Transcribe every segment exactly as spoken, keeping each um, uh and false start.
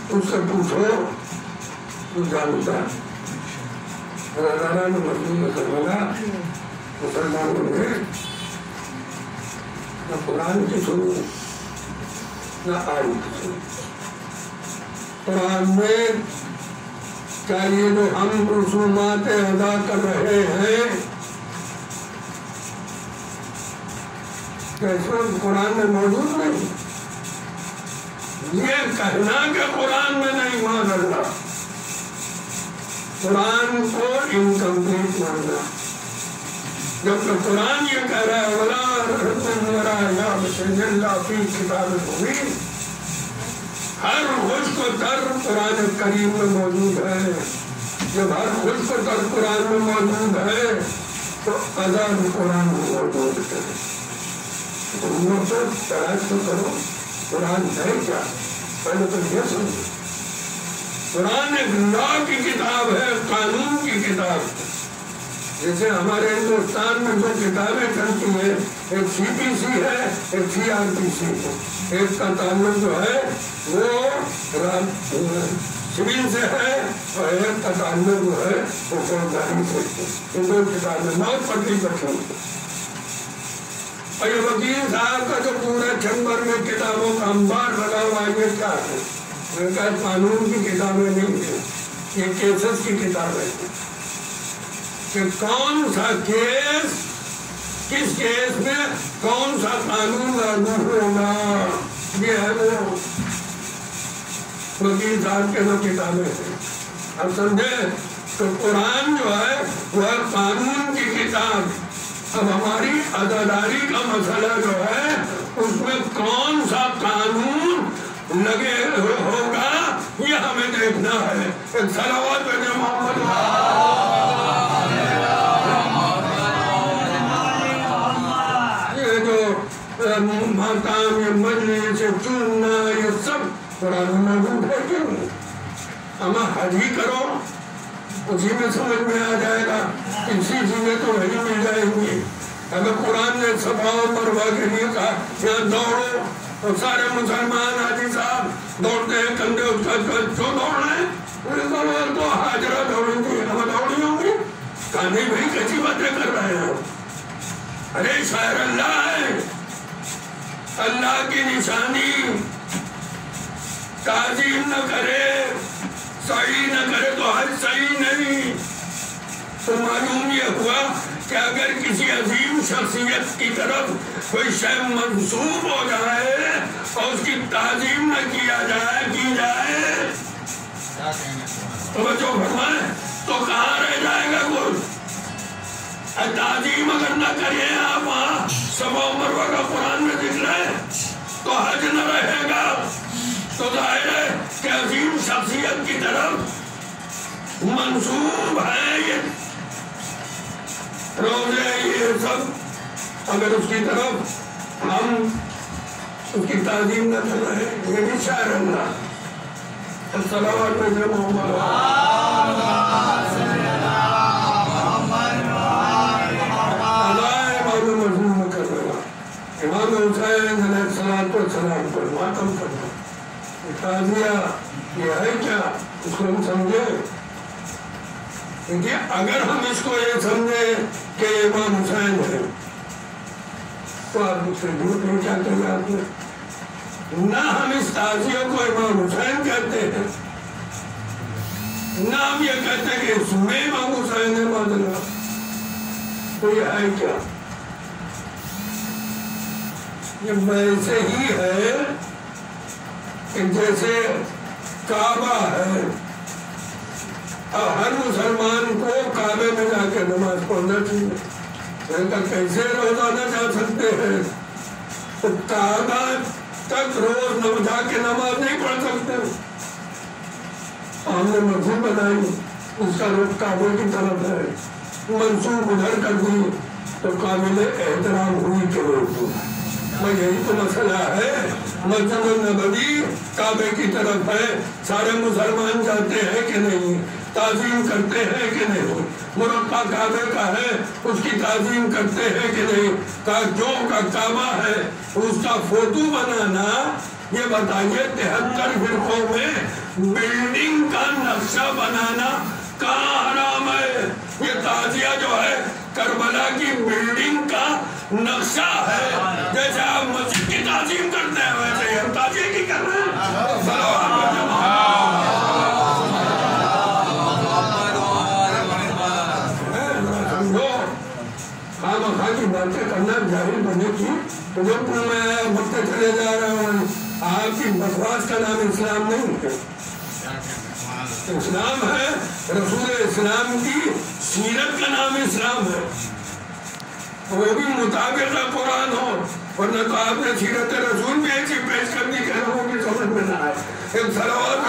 اس سے پوچھو تو جانتا ہے۔ رانا نے مسلم میں کروانا مسلمانوں نے نہ قرآن کی سنی نہ آئی کی سنی۔ قرآن میں کیا یہ جو ہم رسومات ادا کر رہے ہیں کیسے قرآن میں موجود نہیں؟ یہ کہنا کہ قرآن میں نہیں مان اللہ، قرآن کو انکمپلیٹ ماننا۔ جب قرآن یہ کہہ رہا ہے وَلَا رَبٌّ وَلَا يَعْبَسَ إِلَّا فِي كِتَابٍ مُبِينٍ، ہر خوش کو در قرآن کریم میں موجود ہے۔ جب ہر خوش کو در قرآن میں موجود ہے تو ادا بھی قرآن میں موجود ہے۔ تم تو تلاش تو کرو قرآن ہے کیا، پہلے تو یہ سمجھو۔ قرآن ایک لا کی کتاب ہے، قانون کی کتاب ہے۔ جیسے ہمارے ہندوستان میں جو کتابیں چلتی ہیں، ایک سی پی سی ہے، ایک سی آر پی سی ہے۔ ایک کا تعلق جو ہے وہ سول سے ہے اور ایک کا تعلق جو ہے وہ فوجداری سے ہے۔ ان دو کتابیں بہت پتلی پتلی ہیں۔ اور یہ وکیل صاحب کا جو پورا چمبر میں کتابوں کا انبار لگا ہوا ہے، یہ کیا ہے؟ میں کہا قانون کی کتابیں نہیں ہیں، یہ کیسز کی کتابیں ہیں کہ کون سا کیس کس کیس میں کون سا قانون لاگو ہوگا، یہ ہے وہ وکیل صاحب کے جو کتابیں ہیں۔ اب سمجھے تو قرآن جو ہے وہ قانون کی کتاب۔ اب ہماری عدالاری کا مسئلہ جو ہے اس میں کون سا قانون لگے ہوگا یہ ہمیں دیکھنا ہے۔ ایک صلوات بھیجے محمد یہ جو مقام یہ مجلس چننا یہ سب قرآن میں موجود ہے کیوں نہیں؟ اما حج ہی کرو اسی میں سمجھ میں آ جائے گا، اسی چیزیں تو وہی مل جائیں گی۔ اگر قرآن نے صفا و مروہ کے لیے کہا یہاں دوڑو اور سارے مسلمان حاجی صاحب دوڑتے ہیں کندھے اس کا جو دوڑ رہے ہیں تو حاجرہ دوڑیں گی، ہمیں دوڑی ہوں گی، کہا نہیں بھائی کچی باتیں کر رہے ہیں۔ ارے شاعر اللہ ہے، اللہ کی نشانی تعظیم نہ کرے صحیح نہ کرے تو حج صحیح نہیں۔ تو معلوم یہ ہوا کہ اگر کسی عظیم شخصیت کی طرف کوئی شے منسوب ہو جائے اور اس کی تعظیم نہ کیا جائے کی جائے تو بچوں فرمائے تو کہاں رہ جائے گا کچھ؟ تعظیم اگر نہ کریں آپ وہاں صفا و مروہ کا قرآن میں ذکر ہے تو حج نہ رہے گا۔ تو ظاہر ہے کہ عظیم شخصیت کی طرف منسوب ہے یہ روزے یہ سب، اگر اس کی طرف ہم اس کی تعظیم نہ کر رہے ہیں، یہ بھی شاعر اللہ۔ الصلوات علی محمد امام حسین علیہ السلام کو سلام پر ماتم کرنا تعزیہ یہ ہے کیا، اس کو ہم سمجھے؟ کیونکہ اگر ہم اس کو یہ سمجھے کہ امام حسین ہے تو آپ اس سے جھوٹ نہیں چاہتے ہیں۔ آپ نے نہ ہم اس تعزیہ کو امام حسین کہتے ہیں نہ ہم یہ کہتے ہیں کہ اس میں امام حسین ہے معذرہ، تو یہ ہے کیا؟ یہ ویسے ہی ہے کہ جیسے کعبہ ہے اور ہر مسلمان کو کعبے میں جا کے نماز پڑھنا چاہیے۔ میں کہا کیسے روزانہ جا سکتے ہیں؟ تو کعبہ تک روز نہ جا کے نماز نہیں پڑھ سکتے۔ ہم نے مسجد بنائی، اس کا رخ کعبے کی طرف ہے، منسوب ادھر کر دی تو قابل احترام ہوئی کہ وہ یہی تو مسئلہ ہے۔ مسجد النبوی کعبے کی طرف ہے، سارے مسلمان جاتے ہیں کہ نہیں، تعظیم کرتے ہیں کہ نہیں، مرقع کعبے کا ہے اس کی تعظیم کرتے ہیں کہ نہیں۔ جو کا کعبہ ہے اس کا فوٹو بنانا یہ بتائیے تہتر فرقوں میں بلڈنگ کا نقشہ بنانا کہاں حرام ہے؟ یہ تعزیہ جو ہے کربلا کی بلڈنگ کا نقشہ ہے. جیسے آپ مسجد کی تعظیم کرتے ہیں ویسے ہی ہم تعزیہ کی کر رہے ہیں. خواہ کی باتیں کرنا جاہل بنے کی تو جب میں بڑھتے چلے جا رہا ہوں. آپ کی بکواس کا نام اسلام نہیں ہے. اسلام ہے رسول اسلام کی سیرت کا نام اسلام ہے. وہ بھی مطابق قرآن ہو ورنہ تو آپ نے سیرت رسول بھی ایسی پیش کرنی کہ لوگوں کی سمجھ میں نہ آئے. ایک صلوات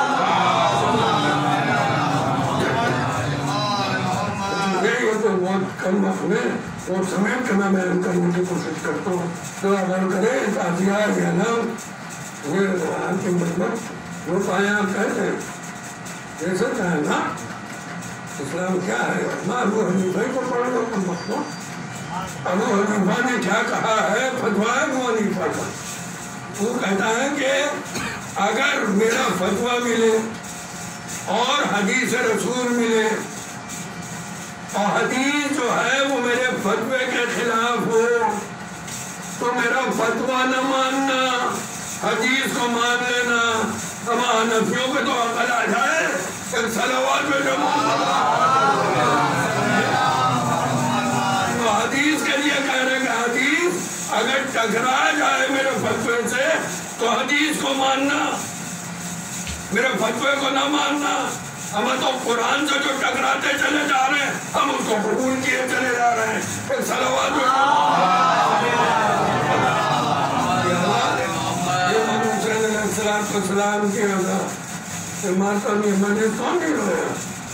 تو بہت کم وقت میں اور سمیت کا میں بیان کرنے کی کوشش کرتا ہوں. تو اگر کرے تعزیہ یا نام یہ آپ کے مطلب وہ پایا کہتے ہیں جیسے کہا نا اسلام کیا ہے. ابو حنیفہ کو پڑھ لو تم وقت. ابو حنیفہ نے کیا کہا ہے فتویٰ ابو حنیفہ کا. وہ کہتا ہے کہ اگر میرا فتویٰ ملے اور حدیث رسول ملے اور حدیث جو ہے وہ میرے فتوے کے خلاف ہو تو میرا فتویٰ نہ ماننا, حدیث کو مان لینا. ہم حنفیوں پہ تو عقل آ جائے ایک صلوات میں جب تو حدیث کے لیے کہہ رہے کہ حدیث اگر ٹکرا جائے میرے فتوے سے تو حدیث کو ماننا, میرے فتوے کو نہ ماننا. ہم تو قرآن سے جو ٹکراتے چلے جا رہے ہیں ہم اس کو قبول کیے چلے جا رہے ہیں. پھر صلوات السلام کی وجہ ماتم یہ میں نے کون نہیں رویا.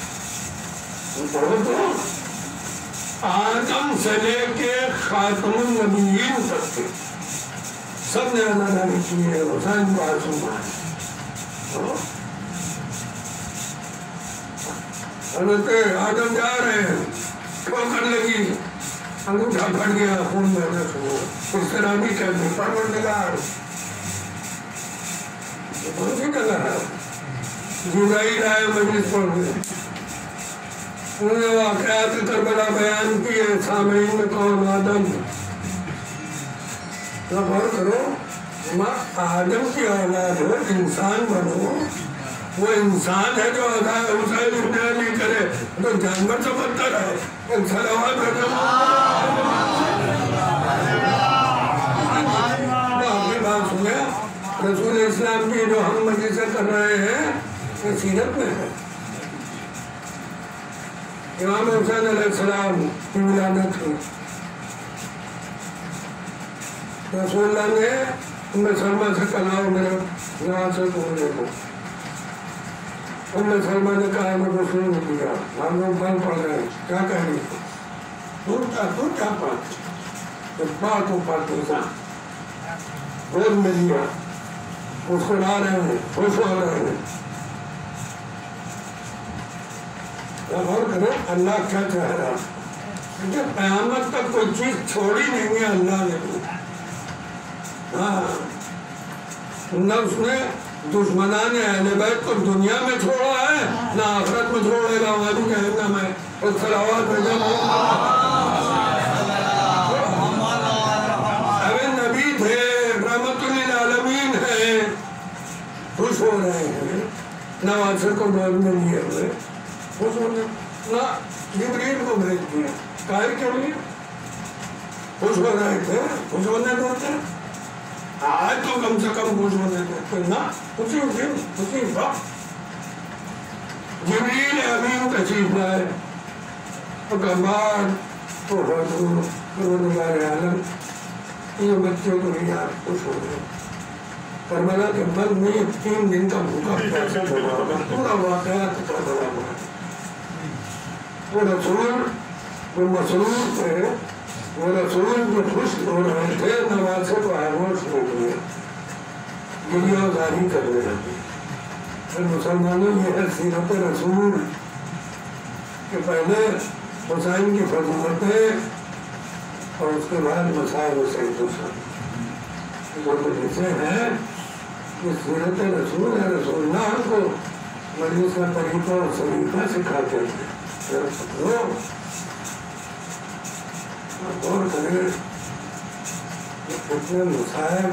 آدم سے لے کے خاتم النبیین تک کے سب نے اداداری کی ہے. حسین کو معصوم ہے. حضرت آدم جا رہے ہیں ٹھوکر لگی انگوٹھا پھٹ گیا خون بہنا شروع. اس طرح بھی کہتے ہیں پروردگار کون سی جگہ ہے جبرائیل آئے مجلس پڑھ گئے. انہوں نے واقعات کربلا بیان کیے. سامعین میں کون آدم غور کرو آدم کی اولاد ہو انسان بنو. وہ انسان ہے جو حسین ابن علی کرے تو جانور سے بدتر ہے. ایک صلوات آپ کی بات سنیں رسول اسلام کی جو ہم مجلسیں کر رہے ہیں یہ سیرت میں ہے. امام حسین علیہ السلام کی ولادت ہوئی. رسول اللہ نے ام سلمہ سے کہا میرے نواز سے بولنے کو. ام سلمہ نے کہا میں کو سن دیا. ہم لوگ بند پڑ گئے. کیا کہہ رہی تھی تو کیا تو کیا پڑھتی بات ہو پاتی تھا گود میں لیا اس کو لا رہے ہیں خوش ہو رہے ہیں. غور کریں اللہ کیا کہہ رہا ہے. قیامت تک کوئی چیز چھوڑی نہیں ہے اللہ نے. ہاں نہ اس نے دشمنان اہل بیت کو دنیا میں چھوڑا ہے نہ آخرت میں چھوڑے گا. وہاں بھی جہنم ہے. اور صلوات میں جب ابھی نبی تھے رحمت للعالمین ہے خوش ہو رہے ہیں. نواسر کو دور میں لیے ہوئے خوش ہو رہے نہ جبریل کو بھیج دیا. کائر کے لیے خوش ہو رہے تھے. خوش ہونے دیتے آج تو کم سے کم خوش ہونے دیتے نہ خوشی دن خوشی وقت. جبریل امین تشریف لائے اور بعد تو پروردگار عالم یہ بچوں کو بھی آپ خوش ہو گئے. کربلا کے بعد میں تین دن کا بھوکا پیاسا چھوڑا پورا واقعات کربلا ہوا. وہ رسول وہ مسرور تھے. وہ رسول جو خوش ہو رہے تھے نواسے کو آغوش ہو گئے دنیا داری کرنے لگے. پھر مسلمانوں یہ ہے سیرت رسول کہ پہلے حسین کی فضیلتیں اور اس کے بعد مسائل حسین حسین جو حصے ہیں کہ سیرت رسول رسول اللہ کو مجلس کا طریقہ اور سلیقہ سکھاتے تھے. غور کریں کتنے مسائل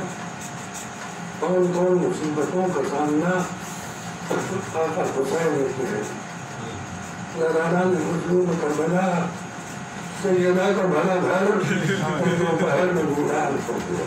کون کون مصیبتوں کا سامنا آقا حسین ہوتے ہیں. زرارہ نے مظلوم کربلا سیدہ کا بھلا گھر دوپہر میں ویران ہو گیا.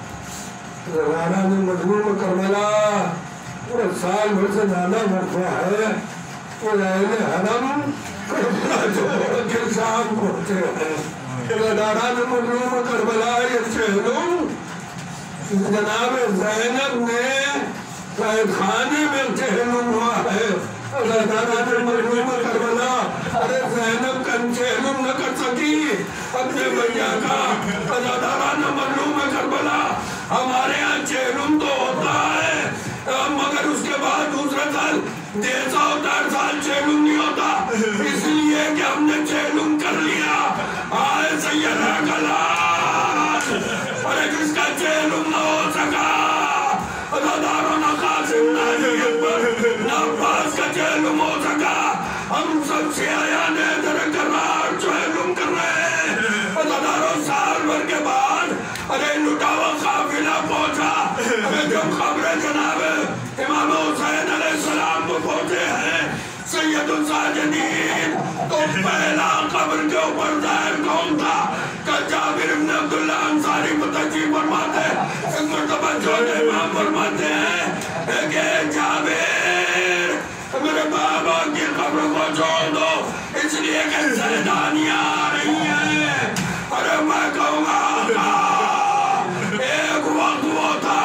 زرارہ نے مظلوم کربلا پورا سال بھر سے نانا مرفوع ہے. وہ اہل حرم کربلا چھوڑ کے شام پہنچے ہیں. زرارہ نے مظلوم کربلا یہ چہلم جناب زینب نے قید خانے میں چہلم ہوا ہے. زرارہ نے مظلوم کربلا ارے زینب کا چہلم نہ کر سکی اپنے بھیا کا. زرارہ نے مظلوم کربلا ہمارے یہاں چہلم تو ہوتا ہے مگر اس کے بعد دوسرا سال ڈیڑھ سو چار سال چہلم نہیں ہوتا اس لیے کہ ہم نے چہلم کر لیا. آئے سیدہ کا لال ارے جس کا چہلم نہ ہو سکا ازاداروں نہ قاسم نہ علی اکبر نہ عباس کا چہلم ہو سکا. ہم سب سیاحیان در قرار چہلم کر رہے ہیں. ازاداروں سال بھر کے بعد ارے لٹاوا قافلہ پہنچا. ارے جب خبر جناب امام حسین علیہ السلام کو پہنچے ہیں سید الساجدین تو پہلا قبر کے اوپر ظاہر کون تھا کہ جابر بن عبداللہ انصاری متجیب فرماتے ہیں. ایک مرتبہ جو امام فرماتے ہیں کہ جابر میرے بابا کی قبر کو چھوڑ دو اس لیے کہ زیدانیاں آ رہی ہیں. ارے میں کہوں گا آقا ایک وقت وہ تھا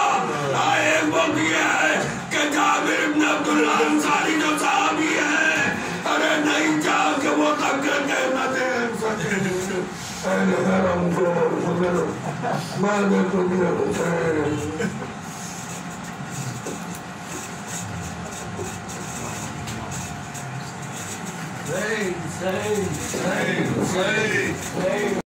ایک وقت یہ ہے کہ جابر بن عبداللہ انصاری جو صحابی ہے ارے نہیں چاہ کہ وہ تک کہنا دے سکے. اہل حرم کو مگر ماں کو دیا حسین. Say, say, say, say, say.